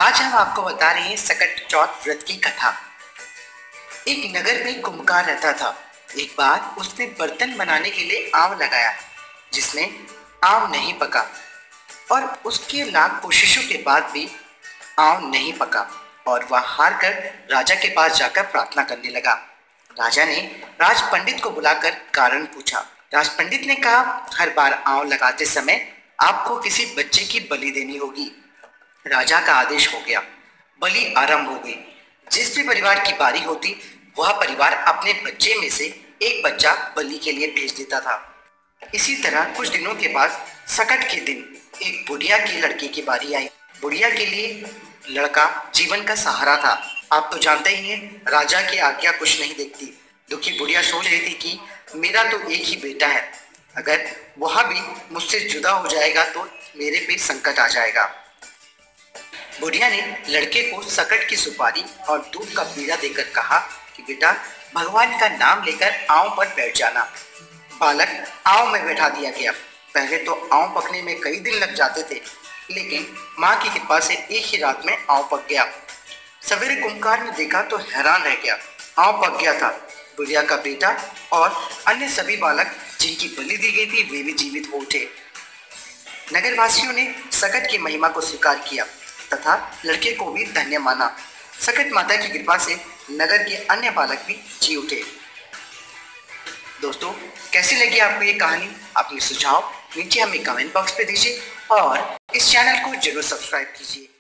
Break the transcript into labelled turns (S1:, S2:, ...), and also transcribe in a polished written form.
S1: आज हम आपको बता रहे हैं सकट चौथ व्रत की कथा। एक नगर में कुम्भकार रहता था। एक बार उसने बर्तन बनाने के लिए आम लगाया, जिसमें आम नहीं पका और उसके लाख कोशिशों के बाद भी आम नहीं पका और वह हार कर राजा के पास जाकर प्रार्थना करने लगा। राजा ने राज पंडित को बुलाकर कारण पूछा। राज पंडित ने कहा, हर बार आम लगाते समय आपको किसी बच्चे की बलि देनी होगी। राजा का आदेश हो गया। बलि आरंभ हो गई। जिस भी परिवार की बारी होती, वह परिवार अपने बच्चे में से एक बच्चा बलि के लिए भेज देता था। इसी तरह कुछ दिनों के बाद सकट के दिन एक बुढ़िया के लड़के की बारी आई। बुढ़िया के लिए लड़का जीवन का सहारा था। आप तो जानते ही हैं, राजा की आज्ञा कुछ नहीं देखती। दुखी बुढ़िया सोच रही थी कि मेरा तो एक ही बेटा है, अगर वह भी मुझसे जुदा हो जाएगा तो मेरे पे संकट आ जाएगा। बुढ़िया ने लड़के को सकट की सुपारी और दूध का बीड़ा देकर कहा कि बेटा, भगवान का नाम लेकर आंव पर बैठ जाना। बालक आंव में बैठा दिया गया। पहले तो आंव पकने में कई दिन लग जाते थे, लेकिन माँ की कृपा से एक ही रात में आंव पक गया। सवेरे कुम्भकार ने देखा तो हैरान रह गया। आंव पक गया था। बुढ़िया का बेटा और अन्य सभी बालक जिनकी बलि दी गई थी, वे भी जीवित हो उठे। नगरवासियों ने सकट की महिमा को स्वीकार किया तथा लड़के को भी धन्य माना। सकट माता की कृपा से नगर के अन्य बालक भी जी उठे। दोस्तों, कैसी लगी आपको ये कहानी? अपने सुझाव नीचे हमें कमेंट बॉक्स पे दीजिए और इस चैनल को जरूर सब्सक्राइब कीजिए।